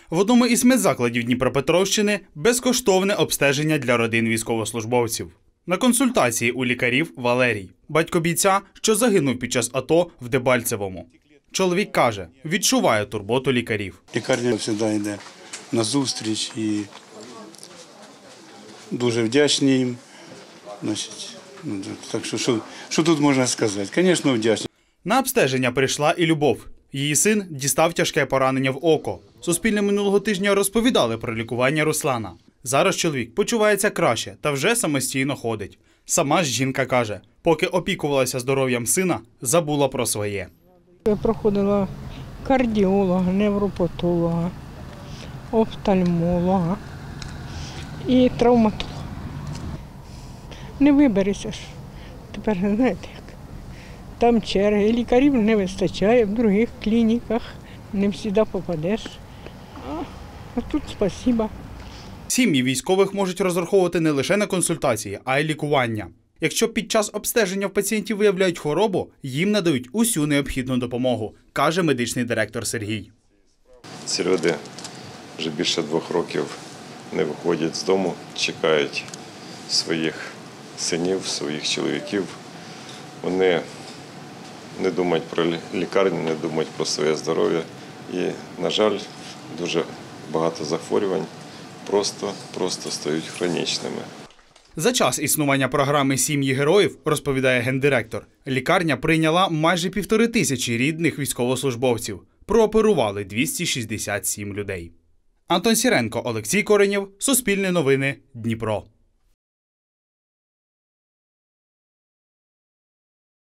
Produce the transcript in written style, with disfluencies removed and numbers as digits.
В одному із медзакладів Дніпропетровщини безкоштовне обстеження для родин військовослужбовців. На консультації у лікарів Валерій, батько бійця, що загинув під час АТО в Дебальцевому. Чоловік каже, відчуває турботу лікарів. Лікарня завжди йде на зустріч і дуже вдячні їм. Так що тут можна сказати? Звісно, вдячні. На обстеження прийшла і Любов. Її син дістав тяжке поранення в око. Суспільне минулого тижня розповідали про лікування Руслана. Зараз чоловік почувається краще та вже самостійно ходить. Сама ж жінка каже, поки опікувалася здоров'ям сина, забула про своє. Я проходила кардіолога, невропатолога, офтальмолога і травматолога. Не виберешся ж. Тепер, знаєте як, там черги, лікарів не вистачає, в інших клініках не завжди попадеш. А тут спасибо. Сім'ї військових можуть розраховувати не лише на консультації, а й лікування. Якщо під час обстеження в пацієнтів виявляють хворобу, їм надають усю необхідну допомогу, каже медичний директор Сергій. Ці люди вже більше 2 років не виходять з дому, чекають своїх синів, своїх чоловіків. Вони не думають про лікарню, не думають про своє здоров'я. І, на жаль, дуже багато захворювань просто стають хронічними. За час існування програми «Сім'ї героїв», розповідає гендиректор, лікарня прийняла майже 1500 рідних військовослужбовців. Прооперували 267 людей. Антон Сіренко, Олексій Коренєв, Суспільне новини, Дніпро.